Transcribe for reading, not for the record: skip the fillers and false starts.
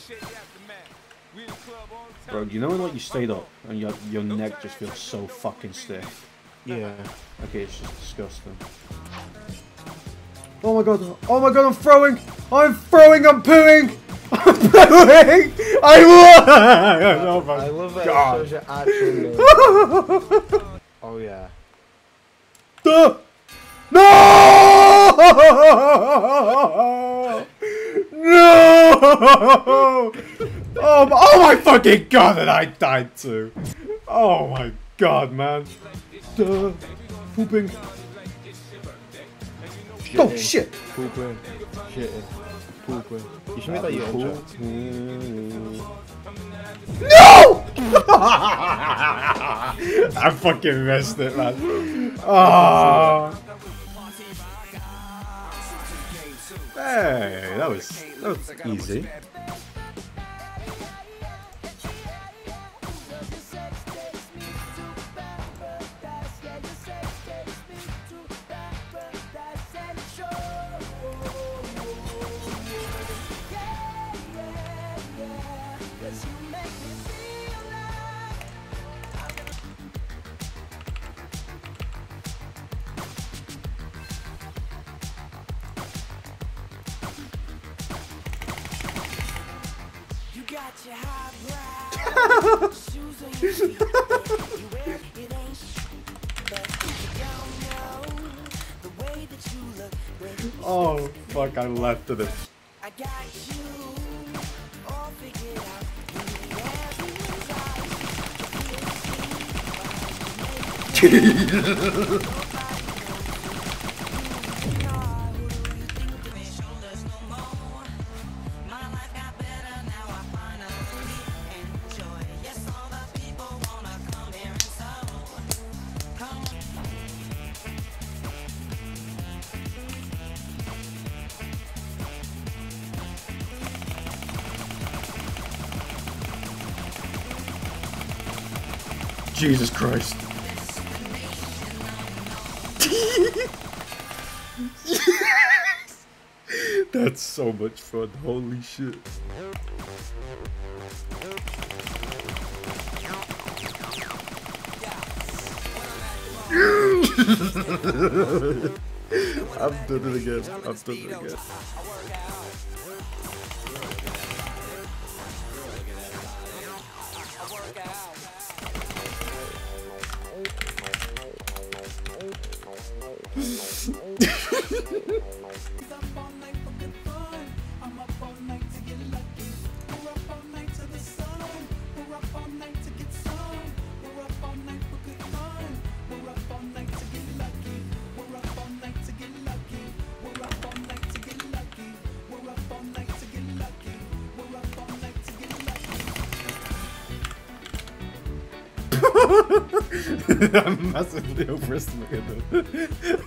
Bro, you know when like you stayed up and your neck just feels so fucking stiff? Yeah. Okay, it's just disgusting. Oh my god, I'm throwing! I'm throwing, I'm pooing! I'm pooing! I won! Oh my I love that god. it shows your actual name. Oh yeah. No! No! Oh my fucking god, and I died too. Oh my god, man. Pooping. Shitting, Oh shit! Pooping. Shitting. Pooping. You should make that your intro. No! I fucking missed it, man. Oh. Hey, that was easy. Oh fuck, I left it. Jesus Christ. That's so much fun, holy shit. I've done it again. I've done it again. I'm massively overestimating them.